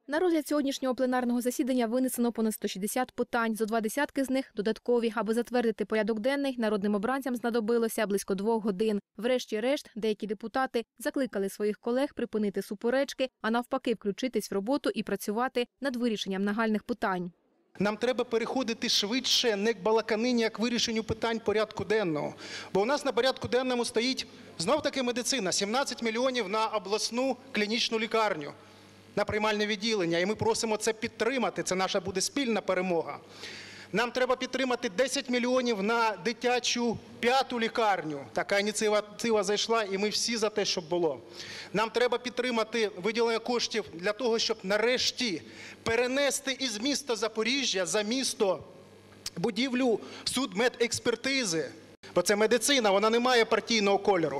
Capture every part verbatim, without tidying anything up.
На розгляд сьогоднішнього пленарного засідання винесено понад сто шістдесят питань. Зо два десятки з них – додаткові. Аби затвердити порядок денний, народним обранцям знадобилося близько двох годин. Врешті-решт, деякі депутати закликали своїх колег припинити суперечки, а навпаки включитись в роботу і працювати над вирішенням нагальних питань. Нам треба переходити швидше не к балаканині, а к вирішенню питань порядку денного. Бо у нас на порядку денному стоїть знов-таки медицина – сімнадцять мільйонів на обласну клінічну лікарню, на приймальне відділення. І ми просимо це підтримати, це наша буде спільна перемога. Нам треба підтримати десять мільйонів на дитячу п'яту лікарню. Така ініціатива зайшла, і ми всі за те, щоб було. Нам треба підтримати виділення коштів для того, щоб нарешті перенести із міста Запоріжжя за місто будівлю судмедекспертизи. Бо це медицина, вона не має партійного кольору.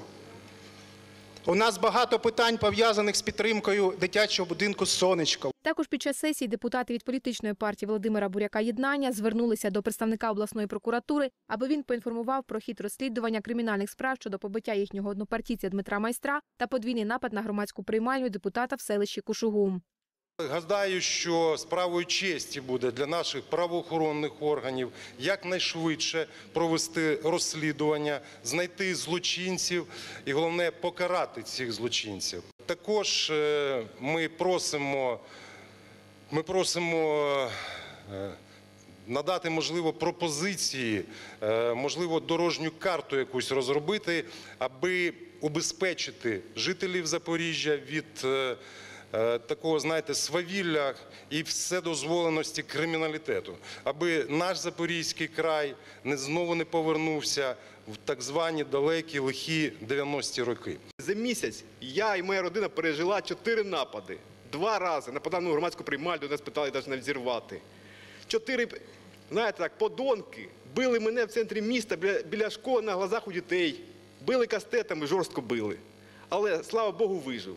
У нас багато питань, пов'язаних з підтримкою дитячого будинку «Сонечко». Також під час сесії депутати від політичної партії Володимира Буряка «Єднання» звернулися до представника обласної прокуратури, аби він поінформував про хід розслідування кримінальних справ щодо побиття їхнього однопартійця Дмитра Майстра та подвійний напад на громадську приймальню депутата в селищі Кушугум. Гадаю, що справою честі буде для наших правоохоронних органів якнайшвидше провести розслідування, знайти злочинців і, головне, покарати цих злочинців. Також ми просимо, ми просимо надати, можливо, пропозиції, можливо, дорожню карту якусь розробити, аби убезпечити жителів Запоріжжя від такого, знаєте, свавілля і вседозволеності криміналітету, аби наш Запорізький край не знову не повернувся в так звані далекі лихі дев'яності роки. За місяць я і моя родина пережила чотири напади. Два рази нападали на громадську приймальню, нас питали навіть не взірвати. Чотири, знаєте так, подонки били мене в центрі міста біля, біля школи на глазах у дітей. Били кастетами, жорстко били. Але, слава Богу, вижив.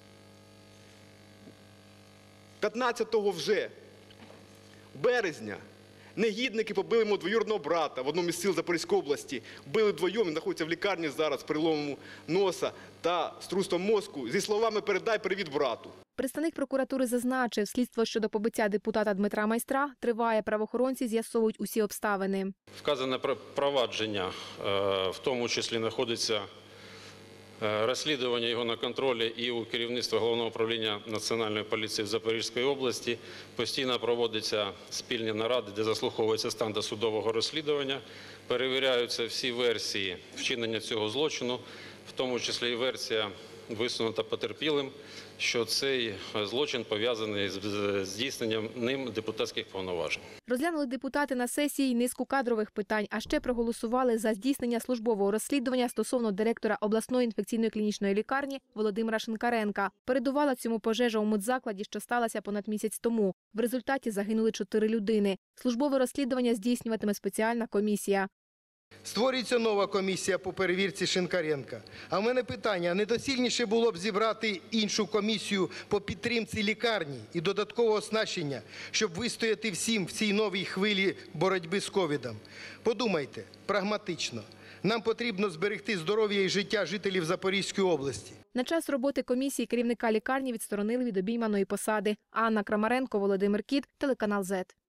п'ятнадцятого вже березня негідники побили мого двоюрідного брата в одному із сіл Запорізької області. Били вдвоєм, він знаходиться в лікарні зараз з переломом носа та струсом мозку. Зі словами «передай привіт брату». Представник прокуратури зазначив, слідство щодо побиття депутата Дмитра Майстра триває, правоохоронці з'ясовують усі обставини. Вказане провадження, в тому числі знаходиться розслідування його на контролі і у керівництва Головного управління Національної поліції в Запорізькій області. Постійно проводяться спільні наради, де заслуховується стан досудового розслідування, перевіряються всі версії вчинення цього злочину, в тому числі і версія висунута потерпілим, що цей злочин пов'язаний з здійсненням ним депутатських повноважень. Розглянули депутати на сесії низку кадрових питань, а ще проголосували за здійснення службового розслідування стосовно директора обласної інфекційної клінічної лікарні Володимира Шинкаренка. Передувала цьому пожежа у медзакладі, що сталася понад місяць тому. В результаті загинули чотири людини. Службове розслідування здійснюватиме спеціальна комісія. Створюється нова комісія по перевірці Шинкаренка. А в мене питання, а недоцільніше було б зібрати іншу комісію по підтримці лікарні і додаткового оснащення, щоб вистояти всім в цій новій хвилі боротьби з ковідом? Подумайте, прагматично. Нам потрібно зберегти здоров'я і життя жителів Запорізької області. На час роботи комісії керівника лікарні відсторонили від обійманої посади. Анна Крамаренко, Володимир Кіт, телеканал зет.